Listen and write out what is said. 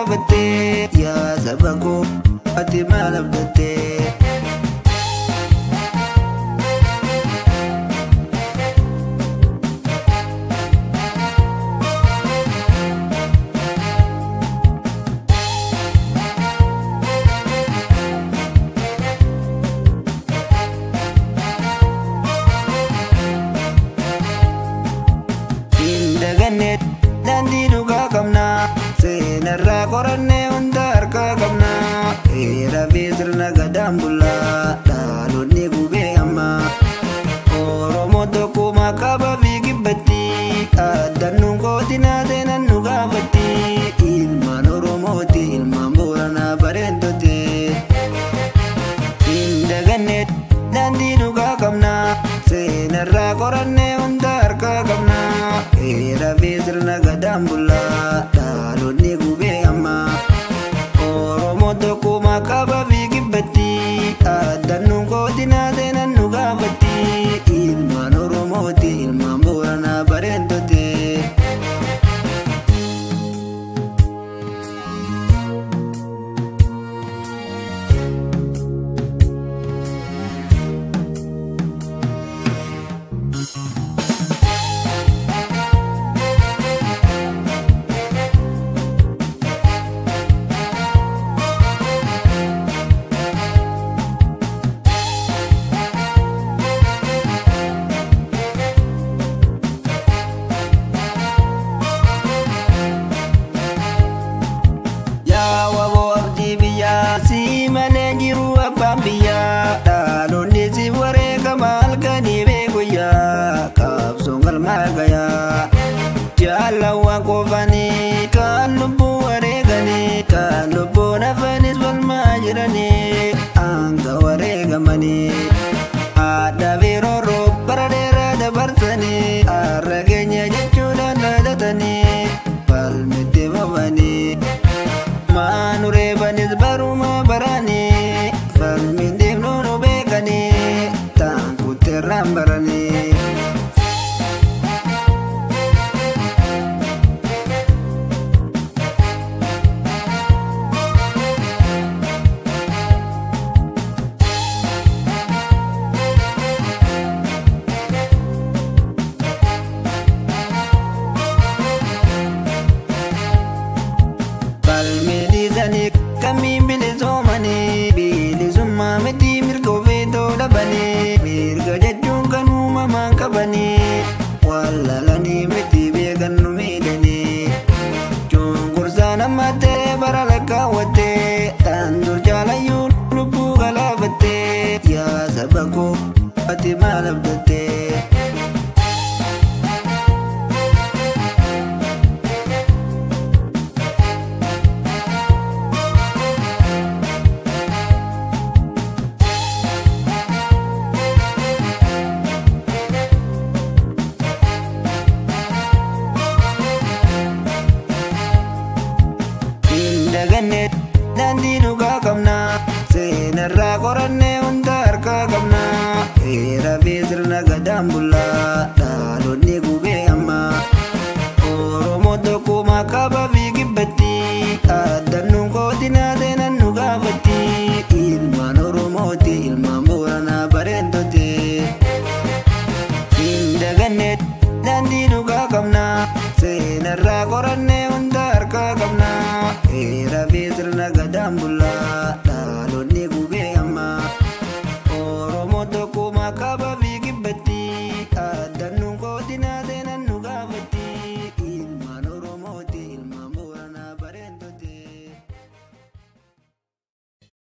gaafatte yaa saba koo ati maal abdatte. Dantii dhugaa qabna seenarraa qorannee hunda harkaa qabna heeraa fi sirna gadaan bullaa dhaloonni gubee amma Oromoo tokkummaa qaba fi kibbatti addannuun gootinaa seenan nu gaafatti ilmaan Oromooti ilmaan Booranaa bareeddote hin daganne dantii dhugaa qabna seenarraa qorannee hunda harkaa qabna heeraa fi sirna gadaan bullaa dhaloonni gubee amma Oromoo tokkummaa qaba fi kibbatti addannuun gootinaa seenan nu gaafatti ilmaan Oromooti ilmaan Booranaa bareeddote. Si malee jiru abbaan biyyaa dhaloonni si wareegama halkanii beekuyyaa qabsoon galmaa gayaa jaalawwan qofanii kan lubbuu wareeganii kan lubbuun hafanis walmaa jiranii hanga wareegamanii aadaa fi roorroo bara dheeraa dabarsanii har'a keenya jechuudhaan dhaadatanii falmitti bobanii maanu reebanis baruma baranii falmiin deemnuu nu beekanii taankuuteerraan baranii. Kami bilisoomanii bilisummaa miti mirga ofiitoo dhabanii mirga jechuun kan uumamaan qabanii wallalanii miti beekan nu miidhanii cunqursaa nammattee bara lakkaawwattee tandur jaalayyuu lubbuu galaafattee yaa saba koo ati maal abdatte. Dantii dhugaa qabna seenarraa qorannee hunda harkaa qabna heeraa fi sirna gadaan bullaa dhaloonni gubee amma Oromoo tokkummaa qaba fi kibbatti addannuun gootinaa seenan nu gaafatti ilmaan Oromooti ilmaan Booranaa bareeddote hin daganne dantii dhugaa qabna seenarraa qorannee hunda harkaa qabna heeraa fi sirna gadaan bullaa.